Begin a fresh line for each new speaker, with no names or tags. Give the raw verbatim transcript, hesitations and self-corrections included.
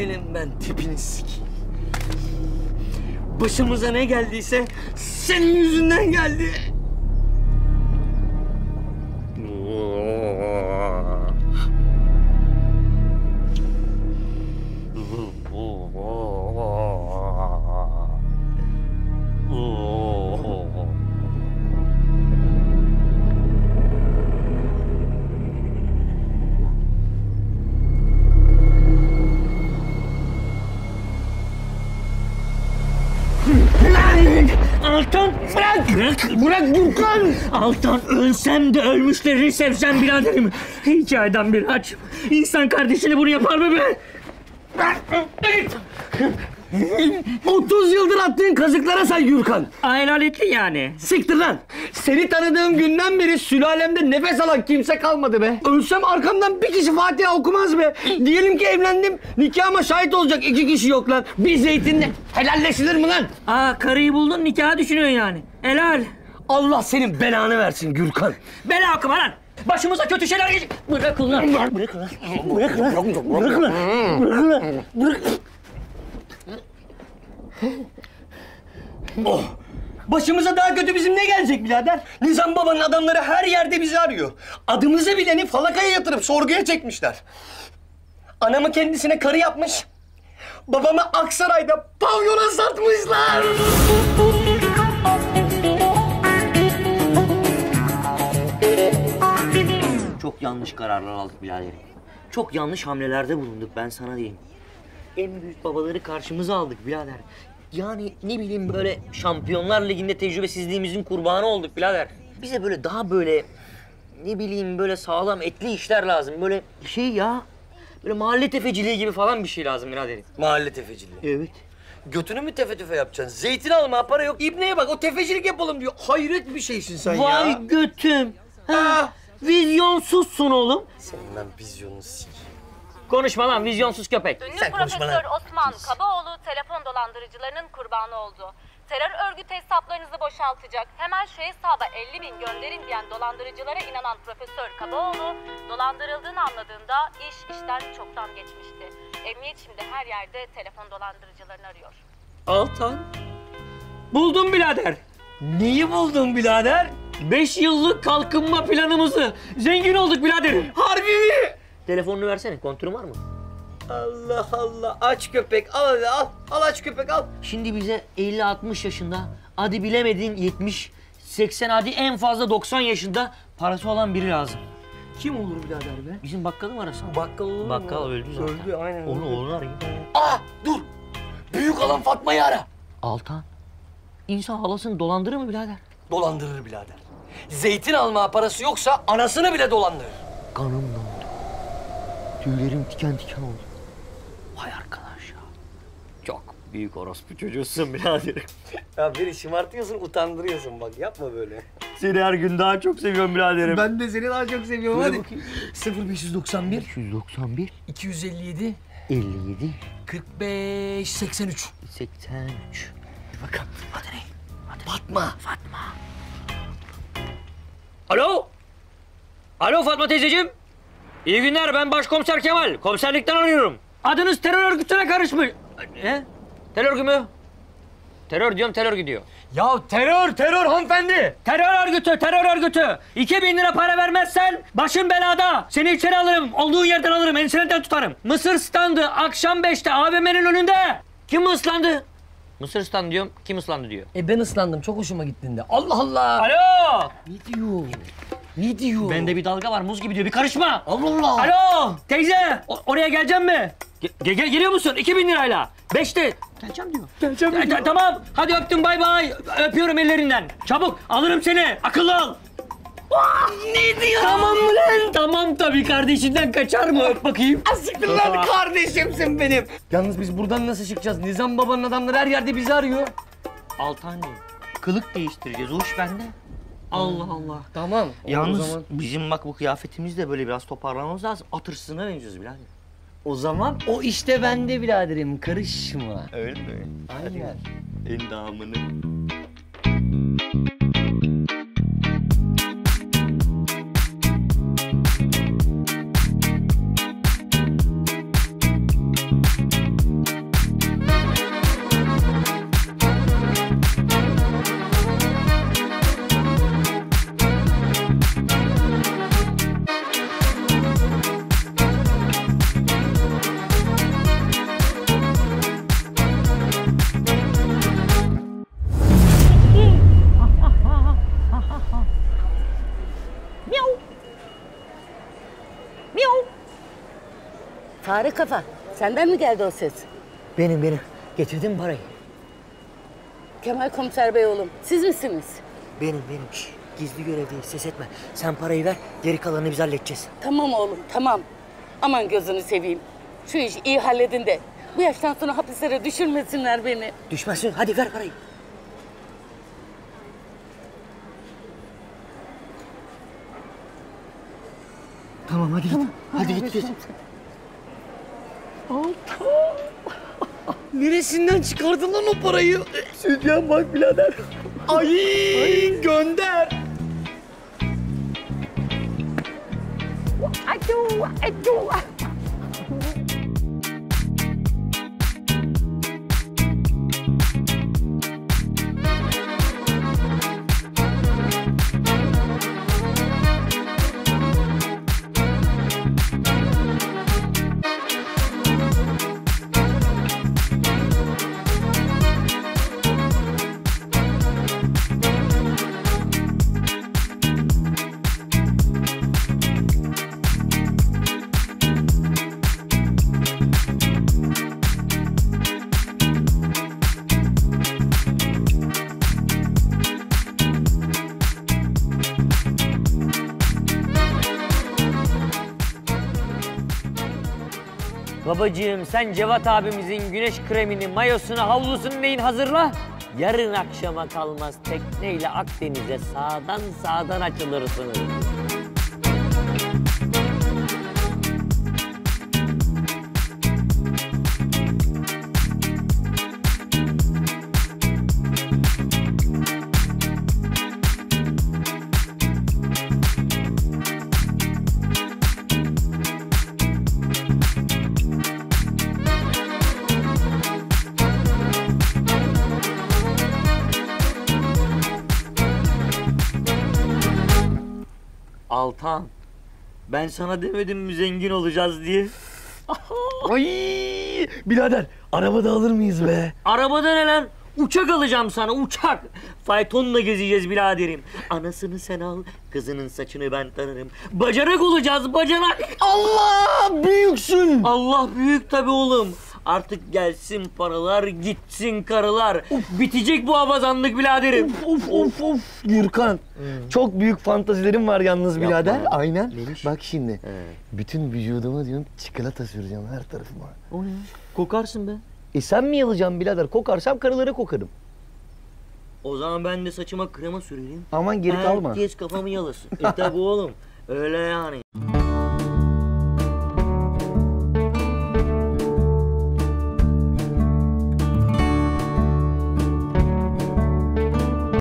senin ben tipini sikeyim. Başımıza ne geldiyse senin yüzünden geldi. Altan bırak! Bırak! Bırak Gürkan! Altan ölsem de ölmüşlerini sevsem biraderim. Hikayeden bir aç. İnsan kardeşine bunu yapar mı be? otuz yıldır attığın kazıklara say Gürkan. Aynaletli yani. Siktir lan. Seni tanıdığım günden beri sülalemde nefes alan kimse kalmadı be. Ölsem arkamdan bir kişi Fatiha okumaz be. Diyelim ki evlendim, nikahıma şahit olacak iki kişi yok lan. Bir zeytinle helalleşilir mi lan? Aa, karıyı buldun, nikahı düşünüyorsun yani. Helal. Allah senin belanı versin Gürkan. Bela okuma lan. Başımıza kötü şeyler gelecek. Bırakın lan. Bırakın lan. Bırakın lan. Bırakın lan. Bırakın lan. Bırakın. Oh! Başımıza daha kötü bizim ne gelecek birader? Nizam babanın adamları her yerde bizi arıyor. Adımızı bileni falakaya yatırıp sorguya çekmişler. Anamı kendisine karı yapmış. Babamı Aksaray'da pavyona satmışlar. Çok yanlış kararlar aldık biraderim. Çok yanlış hamlelerde bulunduk, ben sana diyeyim. En büyük babaları karşımıza aldık birader. Yani ne bileyim, böyle Şampiyonlar Ligi'nde tecrübesizliğimizin kurbanı olduk birader. Bize böyle daha böyle ne bileyim böyle sağlam etli işler lazım. Böyle şey ya, böyle mahalle tefeciliği gibi falan bir şey lazım biraderim. Mahalle tefeciliği? Evet. Götünü mü tefe tüfe yapacaksın? Zeytin alma, para yok. İbneye bak, o tefecilik yapalım diyor. Hayret bir şeysin sen. Vay ya. Vay götüm. Ha, vizyonsuzsun oğlum. Senin ben vizyonunu sikeyim. Konuşma lan vizyonsuz köpek.
Ünlü Profesör Osman Kabaoğlu telefon dolandırıcılarının kurbanı oldu. Terör örgütü hesaplarınızı boşaltacak. Hemen şu hesaba elli bin gönderin diyen dolandırıcılara inanan Profesör Kabaoğlu dolandırıldığını anladığında iş işten çoktan geçmişti. Emniyet şimdi her yerde telefon dolandırıcılarını arıyor.
Altan. Buldum birader. Neyi buldun birader? Beş yıllık kalkınma planımızı. Zengin olduk biraderim. Harbi mi? Telefonunu versene, kontürün var mı? Allah Allah, aç köpek, al hadi al, al aç köpek al. Şimdi bize elli altmış yaşında, hadi bilemedin yetmiş, seksen, hadi en fazla doksan yaşında parası olan biri lazım. Kim olur birader be? Bizim bakkalı mı arasın? Bakkal olur mu? Bakkal öldü zaten. Öldü, aynen. Onu oğlunu arayayım. Aa, dur! Büyük halam Fatma'yı ara. Altan, insan halasını dolandırır mı birader? Dolandırır birader. Zeytin alma parası yoksa anasını bile dolandırır. Kanım dondu. Tüylerim diken diken oldu. Vay arkadaş ya. Çok büyük orospu çocuğusun birader. Ya beni şımartıyorsun, utandırıyorsun bak, yapma böyle. Seni her gün daha çok seviyorum biraderim. Ben de seni daha çok seviyorum. Hadi. Bakayım. sıfır beş yüz doksan bir. beş yüz doksan bir. iki yüz elli yedi. elli yedi. kırk beş seksen üç. seksen üç. Bir bakalım. Hadi ne? Hadi. Fatma. Fatma. Alo. Alo Fatma teyzeciğim. İyi günler, ben Başkomiser Kemal. Komiserlikten arıyorum. Adınız terör örgütüne karışmış. Ne? Terör örgütü mü? Terör diyorum, terör gidiyor. Ya terör, terör hanımefendi. Terör örgütü, terör örgütü. İki bin lira para vermezsen başın belada. Seni içeri alırım, olduğun yerden alırım, ensenden tutarım. Mısır standı akşam beşte A V M'nin önünde. Kim ıslandı? Mısır ıslandı diyorum, kim ıslandı diyor. E ben ıslandım, çok hoşuma gittiğinde. Allah Allah. Alo. Ne diyor? Ne diyor? Bende bir dalga var, muz gibi diyor. Bir karışma. Allah Allah. Alo teyze, o oraya geleceğim mi? Ge gel geliyor musun? iki bin lirayla. Beşte. Geleceğim diyor. Geleceğim diyor. E, tamam. Hadi öptüm, bay bay. Öpüyorum ellerinden. Çabuk alırım seni. Akıllı ol. Ne diyor? Tamam mı lan? Tamam tabii, kardeşinden kaçar mı? Öp bakayım. Asiktir lan, kardeşimsin benim. Yalnız biz buradan nasıl çıkacağız? Nizam babanın adamları her yerde bizi arıyor. Altancığım, kılık değiştireceğiz. O iş bende. Allah Allah. Tamam. Yalnız zaman... bizim bak bu kıyafetimiz de böyle biraz toparlamamız lazım. At hırsızına benziyoruz birader. O zaman o işte bende biraderim. Karışma. Öyle mi? Aynen. Endamını.
Fare kafa, senden mi geldi o ses?
Benim benim. Getirdim parayı.
Kemal Komiser Bey oğlum, siz misiniz?
Benim benim. Şş, gizli görev değil, ses etme. Sen parayı ver, geri kalanını biz halledeceğiz.
Tamam oğlum, tamam. Aman gözünü seveyim. Şu işi iyi halledin de bu yaştan sonra hapislere düşürmesinler beni.
Düşmezsin, hadi ver parayı. Tamam hadi tamam. git. Hadi git git.
Neresinden çıkardın lan o parayı? Sütyen bak birader. Ay, Ay. gönder.
Adu, adu.
Babacığım sen Cevat abimizin güneş kremini, mayosunu, havlusunu neyin hazırla. Yarın akşama kalmaz tekneyle Akdeniz'e sağdan sağdan açılırsınız. Altan, ben sana demedim mi zengin olacağız diye?
Ay, birader arabada alır mıyız be?
Arabada ne lan? Uçak alacağım sana, uçak. Faytonla gezeceğiz biraderim. Anasını sen al, kızının saçını ben tararım. Bacanak olacağız, bacanak.
Allah, büyüksün.
Allah büyük tabii oğlum. Artık gelsin paralar, gitsin karılar. Of. Bitecek bu avazanlık biraderim.
Of of of of. Gürkan, hmm. çok büyük fantazilerim var yalnız
Yapma
birader.
ya.
Aynen.
Neymiş?
Bak şimdi,
He.
bütün vücuduma diyorum çikolata süreceğim her tarafıma.
O ne? Kokarsın be.
E sen mi yalayacaksın birader? Kokarsam karılara kokarım.
O zaman ben de saçıma krema sürelim.
Aman geri kalma.
Herkes kafamı yalasın. E tabi oğlum. Öyle yani.